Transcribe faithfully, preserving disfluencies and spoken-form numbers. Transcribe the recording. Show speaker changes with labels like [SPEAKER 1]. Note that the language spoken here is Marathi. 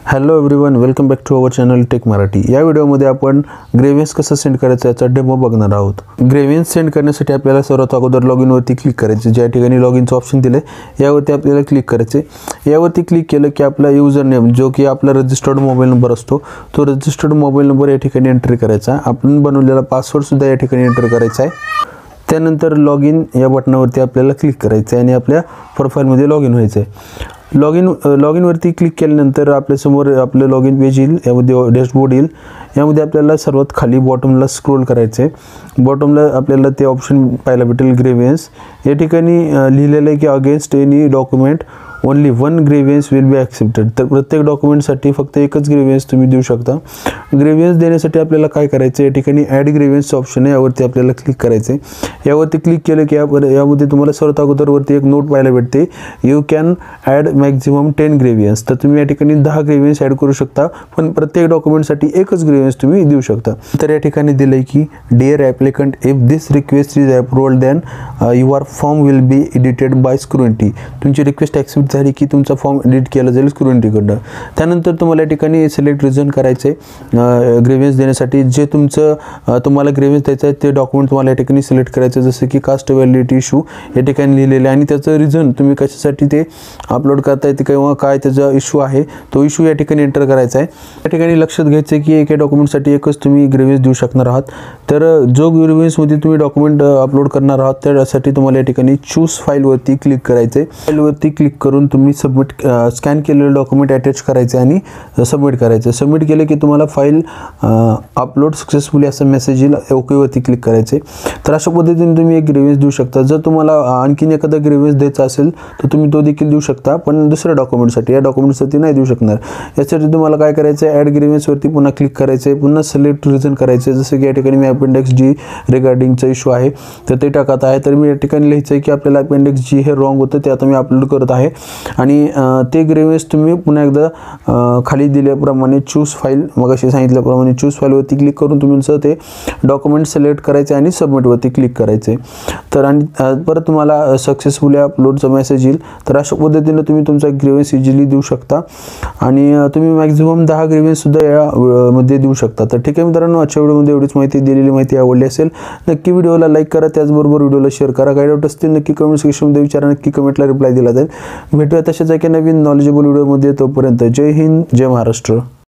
[SPEAKER 1] Hello everyone, welcome back to our channel tech Marathi. या व्हिडिओमध्ये आपण ग्रेव्हियन्स कसं सेंड करायचं याचा डेमो बघणार आहोत। ग्रेव्हियन्स सेंड करण्यासाठी आपल्याला सर्वात अगोदर लॉगिन वरती क्लिक करायचे। ज्या ठिकाणी लॉगिनचं ऑप्शन दिले यावरती आपल्याला क्लिक करायचे। यावरती क्लिक केलं की आपला यूजर नेम जो की आपला रजिस्टर्ड मोबाईल नंबर असतो तो रजिस्टर्ड मोबाईल नंबर या ठिकाणी एंटर करायचा। आपण बनवलेला पासवर्ड सुद्धा या ठिकाणी एंटर करायचा आहे। त्यानंतर लॉगिन या बटनावरती आपल्याला क्लिक करायचं आहे आणि आपल्या प्रोफाईलमध्ये लॉगिन व्हायचं आहे। लॉगिन लॉगिन वरती क्लिक केल्यानंतर आपल्या समोर आपलं लॉगिन पेज येईल। यामध्ये डॅशबोर्ड येईल। यामध्ये आपल्याला सर्वात खाली बॉटमला स्क्रोल करायचं आहे। बॉटमला आपल्याला ते ऑप्शन पाहायला भेटेल ग्रेव्हियन्स। या ठिकाणी लिहिलेलं आहे की against any document only one grievance will be accepted. तर प्रत्येक डॉक्युमेंटसाठी फक्त एकच ग्रेव्हियन्स तुम्ही देऊ शकता। ग्रेव्हियन्स देण्यासाठी आपल्याला काय करायचं आहे, या ठिकाणी ॲड ग्रेव्हियन्सचं ऑप्शन आहे, यावरती आपल्याला क्लिक करायचं आहे। यावरती क्लिक केलं की यामध्ये तुम्हाला सर्वात अगोदर वरती एक नोट पाहायला भेटते, you can add maximum ten grievance. तर तुम्ही या ठिकाणी दहा ग्रेव्हियन्स ॲड करू शकता, पण प्रत्येक डॉक्युमेंटसाठी एकच ग्रेव्हियन्स तुम्ही देऊ शकता। तर या ठिकाणी दिलं आहे की dear applicant, if this request is approved then your form will be edited by scrutiny. तुमची रिक्वेस्ट ॲक्सेप्ट झाली की तुमचा फॉर्म एडिट केला जाईल स्क्रुटिनीकडनं। त्यानंतर तुम्हाला या ठिकाणी सिलेक्ट रिझन करायचे ग्रेव्हियन्स देण्यासाठी। जे तुमचं तुम्हाला ग्रेव्हियन्स द्यायचं आहे ते डॉक्युमेंट तुम्हाला या ठिकाणी सिलेक्ट करायचं, जसं की कास्ट व्हॅलिडिटी इशू या ठिकाणी लिहिलेलं आहे आणि त्याचं रिझन तुम्ही कशासाठी ते अपलोड करताय ते किंवा काय त्याचा इशू आहे तो इशू या ठिकाणी एंटर करायचा आहे। या ठिकाणी लक्षात घ्यायचं आहे की एका डॉक्युमेंटसाठी एकच तुम्ही ग्रेव्हियन्स देऊ शकणार आहात। तर जो ग्रेव्हियन्समध्ये तुम्ही डॉक्युमेंट अपलोड करणार आहात त्यासाठी तुम्हाला या ठिकाणी चूज फाईलवरती क्लिक करायचं आहे। फाईलवरती क्लिक करून तुम्ही सबमिट स्कॅन केलेलं डॉक्युमेंट अटॅच करायचं आणि सबमिट करायचं। सबमिट केलं की तुम्हाला फाईल अपलोड सक्सेसफुली असं मेसेज येईल, ओकेवरती क्लिक करायचे। तर अशा पद्धतीने तुम्ही एक ग्रेव्हियन्स देऊ शकता। जर तुम्हाला आणखीन एखादा ग्रेव्हियन्स द्यायचा असेल तर तुम्ही तो देखील देऊ शकता, पण दुसऱ्या डॉक्युमेंटसाठी, या डॉक्युमेंटसाठी नाही देऊ शकणार। यासाठी तुम्हाला काय करायचं आहे, ॲड ग्रेव्हियन्सवरती पुन्हा क्लिक करायचं आहे, पुन्हा सिलेक्ट रिझन करायचं आहे। जसं की या ठिकाणी मी अपेंडिक्स जी रिगार्डिंगचा इशू आहे तर ते टाकत आहे। तर मी या ठिकाणी लिहायचं आहे की आपल्याला अपेंडिक्स जी हे रॉंग होतं ते आता मी अपलोड करत आहे आणि ते ग्रेव्हियन्स तुम्ही पुन्हा एकदा खाली दिल्याप्रमाणे चूज फाईल, मग अशी सांगितल्याप्रमाणे चूज फाईलवरती क्लिक करून तुमचं ते डॉक्युमेंट सिलेक्ट करायचे आणि सबमिटवरती क्लिक करायचे। तर आणि परत तुम्हाला सक्सेसफुली अपलोडचा मेसेज येईल। तर अशा पद्धतीने तुम्ही तुमचा ग्रेव्हियन्स इझिली देऊ शकता आणि तुम्ही मॅक्झिमम दहा ग्रेव्हियन्स सुद्धा यामध्ये देऊ शकता। तर ठीक आहे मित्रांनो, आजच्या व्हिडिओमध्ये एवढीच माहिती, दिलेली माहिती आवडली असेल नक्की व्हिडिओला लाईक करा, त्याचबरोबर व्हिडिओला शेअर करा। काही डाऊट असतील नक्की कमेंट सेक्शनमध्ये विचारा, नक्की कमेंटला रिप्लाय दिला जाईल। भेटूया तशाच एका नवीन नॉलेजेबल व्हिडिओमध्ये। तोपर्यंत जय हिंद, जय महाराष्ट्र।